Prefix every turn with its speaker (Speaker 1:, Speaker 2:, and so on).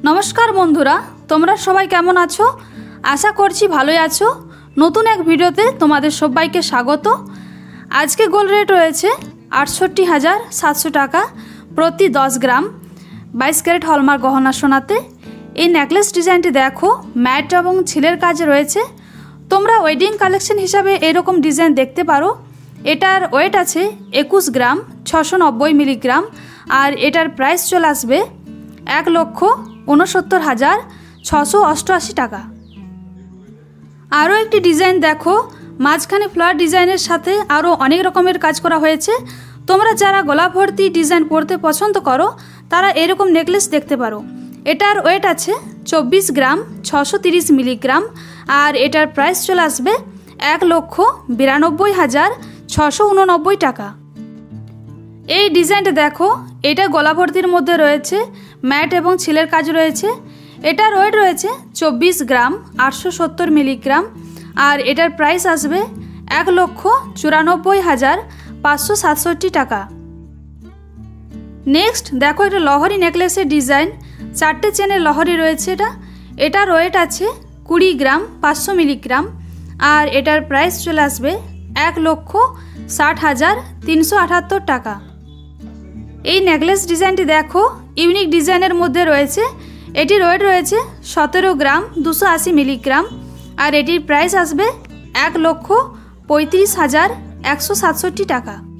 Speaker 1: नमस्कार बंधुरा तोमरा सबाई केमन आछो आशा करछि भालोई आछो। नतून एक भिडियोते तोमादेर सबाइके स्वागत। आज के गोल्ड रेट रयेछे 68,700 टाका प्रति 10 ग्राम 22 क्यारेट हलमार्क गहना सोनाते। এই नेकलेस डिजाइनटी देखो मैट एबं छिलेर काजे रयेछे। तोमरा वेडिंग कालेक्शन हिसाबे एरकम डिजाइन देखते पारो। एटार वेट आछे 21 ग्राम 690 मिलीग्राम और एटार प्राइस चले आसबे 1,69,688 टाका। आरो एकटी डिजाइन देखो माझखाने फ्लावर डिजाइनेर साथे आरो अनेक रकमेर काज करा हयेछे। तोमरा जारा गला भर्ती डिजाइन पड़ते पसंद करो तारा एरकम नेकलेस देखते पारो। एटार वेट आछे 24 ग्राम 630 मिलीग्राम और एटार प्राइस चले आसबे 1,92,689 टाका। এই ডিজাইনটা দেখো এটা গলা ভর্তির মধ্যে রয়েছে ম্যাট এবং ছিলের কাজ রয়েছে। এটার ওয়েট রয়েছে 24 গ্রাম 870 মিলিগ্রাম আর এটার প্রাইস আসবে 1,94,567 টাকা। নেক্সট দেখো এটা লহরি নেকলেসের ডিজাইন, চারটে চেনের লহরি রয়েছে। এটার ওয়েট আছে 20 গ্রাম 500 মিলিগ্রাম আর এটার প্রাইস চলে আসবে 1,60,378 টাকা। এই নেকলেস ডিজাইনটি দেখো ইউনিক ডিজাইনের মধ্যে রয়েছে। এটির ওয়েট রয়েছে 17 গ্রাম 280 মিলিগ্রাম আর এটির প্রাইস আসবে 1,35,167 টাকা।